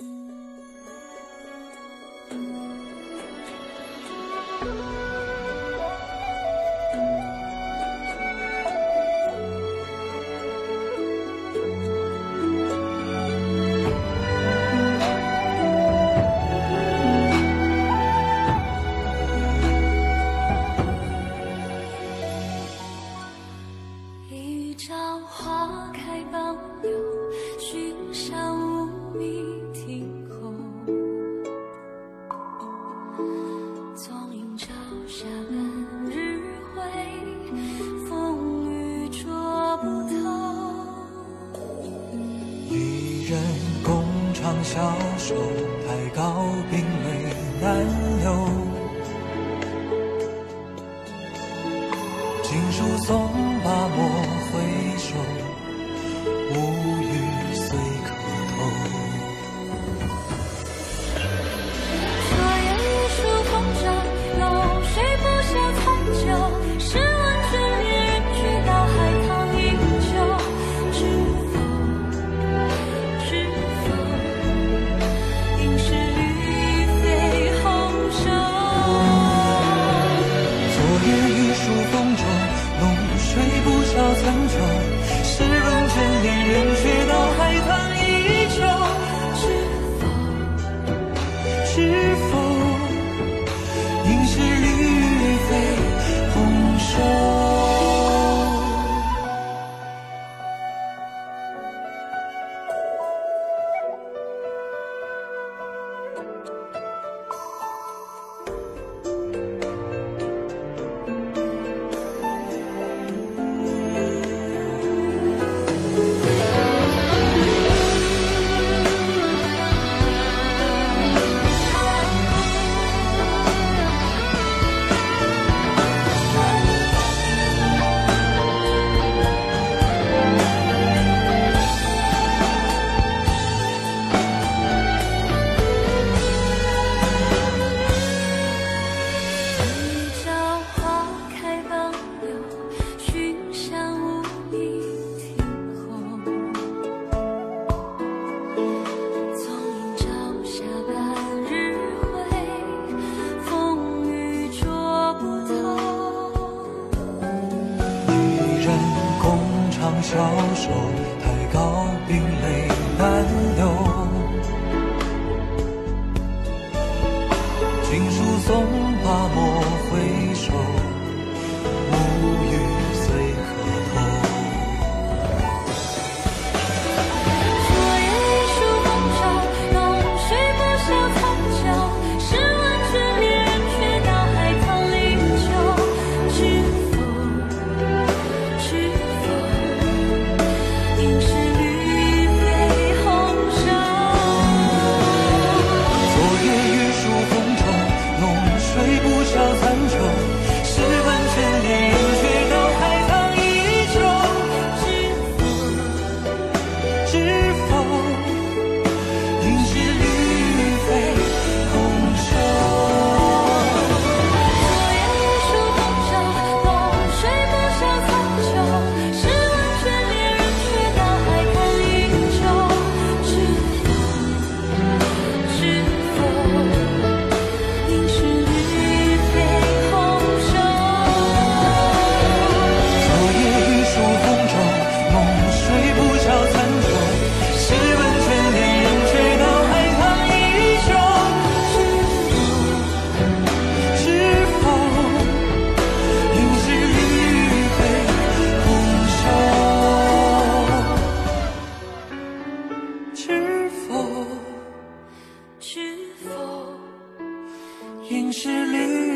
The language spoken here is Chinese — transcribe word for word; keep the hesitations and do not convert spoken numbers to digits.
小手抬高，并泪难流。锦书送罢莫回首，无语虽可偷。 昨夜一树风筝，浓水不消残酒。试问卷帘人去到海棠依旧，知否？知否？应是绿肥红瘦。 昨夜一树风中，浓水不消残酒。试问卷帘人去到海棠依旧， 知否？ 知否？应是绿肥红瘦。小手抬高，并泪难流。锦书送罢莫回首，无语虽可偷。 昨夜一树风中，浓水不消残酒。试问卷帘人去到海棠依旧，知否？知否？应是绿肥红瘦。 昨夜一树风中，浓水不消残酒。试问卷帘人去到海棠依旧， 知否？ 知否？应是绿肥红瘦。 昨夜一树风中，浓水不消残酒。试问卷帘人去到海棠依旧，知否？知否？应是绿肥红瘦。 昨夜一树风中，浓水不消残酒。试问卷帘人去到海棠依旧，知否？应是绿肥红瘦。知否？ 知否？ 应是绿